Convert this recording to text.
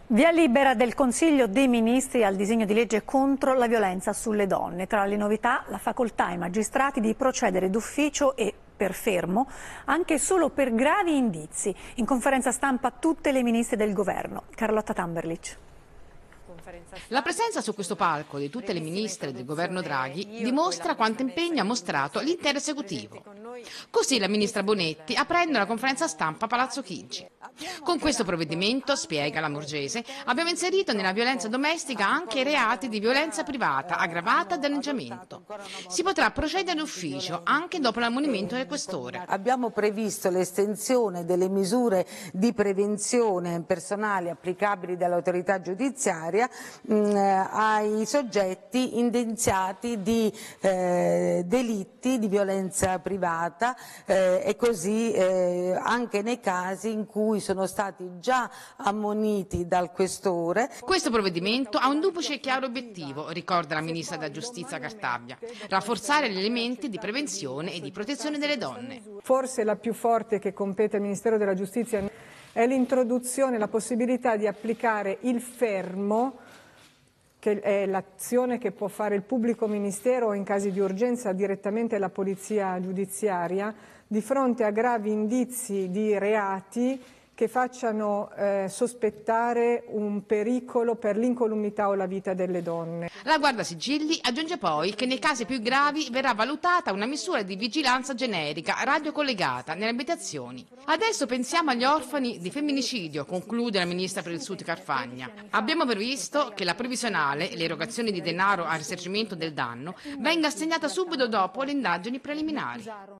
Via libera del Consiglio dei Ministri al disegno di legge contro la violenza sulle donne. Tra le novità, la facoltà ai magistrati di procedere d'ufficio e per fermo, anche solo per gravi indizi. In conferenza stampa tutte le ministre del governo. Carlotta Tamberlich. La presenza su questo palco di tutte le ministre del governo Draghi dimostra quanto impegno ha mostrato l'intero esecutivo. Così la ministra Bonetti aprendo la conferenza stampa a Palazzo Chigi. Con questo provvedimento, spiega la Morgese, abbiamo inserito nella violenza domestica anche i reati di violenza privata, aggravata e danneggiamento. Si potrà procedere d'ufficio anche dopo l'ammonimento del questore. Abbiamo previsto l'estensione delle misure di prevenzione personali applicabili dall'autorità giudiziaria ai soggetti indiziati di delitti di violenza privata e così anche nei casi in cui sono stati già ammoniti dal questore. Questo provvedimento ha un duplice e chiaro obiettivo, ricorda la ministra della Giustizia Cartabia: rafforzare gli elementi di prevenzione e di protezione delle donne. Forse la più forte che compete al Ministero della Giustizia è l'introduzione, la possibilità di applicare il fermo, che è l'azione che può fare il pubblico ministero o in casi di urgenza direttamente la polizia giudiziaria, di fronte a gravi indizi di reati che facciano sospettare un pericolo per l'incolumità o la vita delle donne. La Guardasigilli aggiunge poi che nei casi più gravi verrà valutata una misura di vigilanza generica radiocollegata nelle abitazioni. Adesso pensiamo agli orfani di femminicidio, conclude la ministra per il Sud Carfagna. Abbiamo previsto che la previsionale, l'erogazione di denaro a risarcimento del danno, venga assegnata subito dopo le indagini preliminari.